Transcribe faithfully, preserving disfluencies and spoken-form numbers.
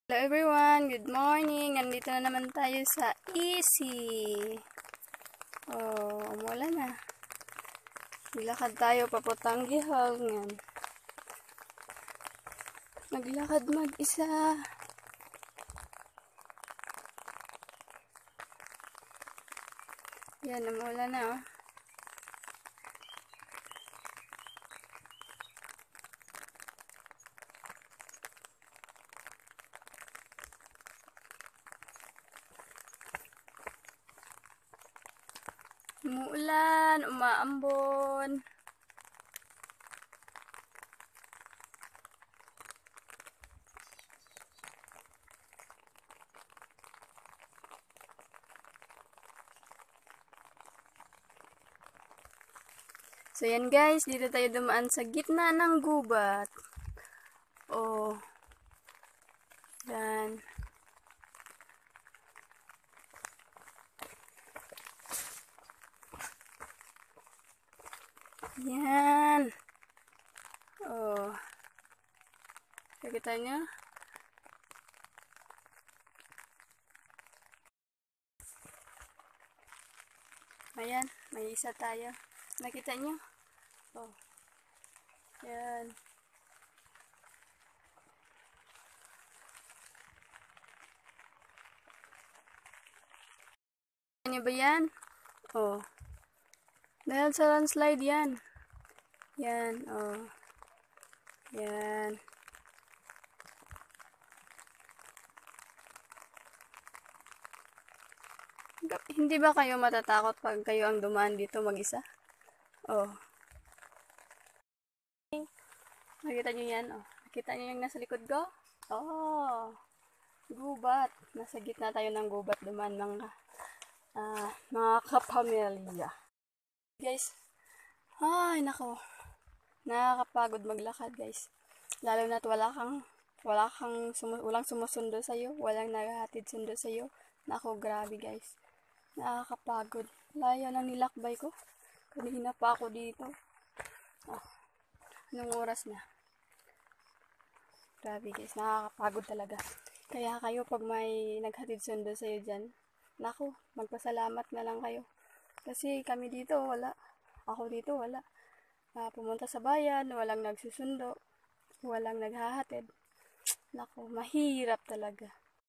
Hello everyone, good morning. Nandito na naman tayo sa Easy. Oh, umulan na. Naglakad tayo papuntang Gihangan. Naglakad mag-isa. Yan, umulan na oh. Umuulan, umaambon. So yan guys, dito tayo dumaan sa gitna ng gubat. Oh. Yan. Yan. Oh. Nakita nyo? Ayan, may isa tayo. Nakita nyo? Oh. Yan. Ano ba yan? Oh. Dahil sa landslide yan. Yan, oh. Yan. Hindi ba kayo matatakot pag kayo ang dumaan dito mag-isa? Oh. Nakita nyo yan? Oh. Nakita nyo yung nasa likod ko? Oh. Gubat. Nasa gitna tayo ng gubat dumaan mga uh, mga kapamilya. Guys. Ay, nako. Nakakapagod maglakad, guys. Lalo na't wala kang wala kang sumu walang sumusundo sa iyo, walang naghahatid sundo sa iyo. Nako, grabe, guys. Nakakapagod. Layo ng nilakbay ko. Kanina pa ako dito. Oh. Anong oras na? Grabe, guys. Nakakapagod talaga. Kaya kayo pag may naghatid sundo sa iyo dyan, nako, magpasalamat na lang kayo. Kasi kami dito, wala. Ako dito, wala. Uh, pumunta sa bayan, walang nagsusundo, walang naghahatid. Nako, mahirap talaga.